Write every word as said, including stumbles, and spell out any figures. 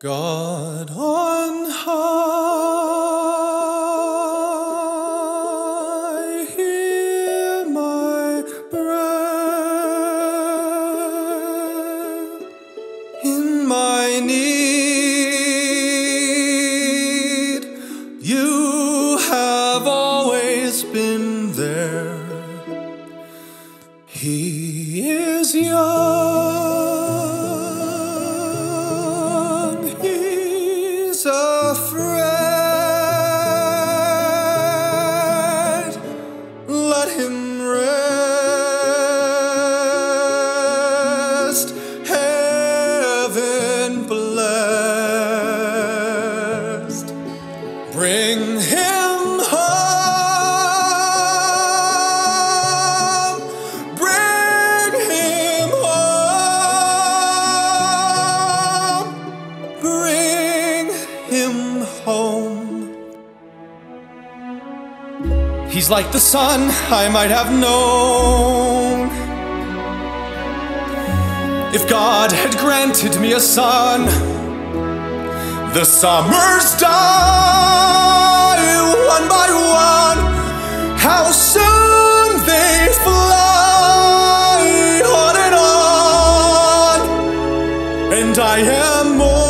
God on high, hear my prayer. In my need, you have always been there. He is young, he's a friend. Let him rest, heaven blessed. Bring him home, bring him home, bring him home. He's like the sun I might have known if God had granted me a son. The summers die one by one, how soon they fly on and on, and I am more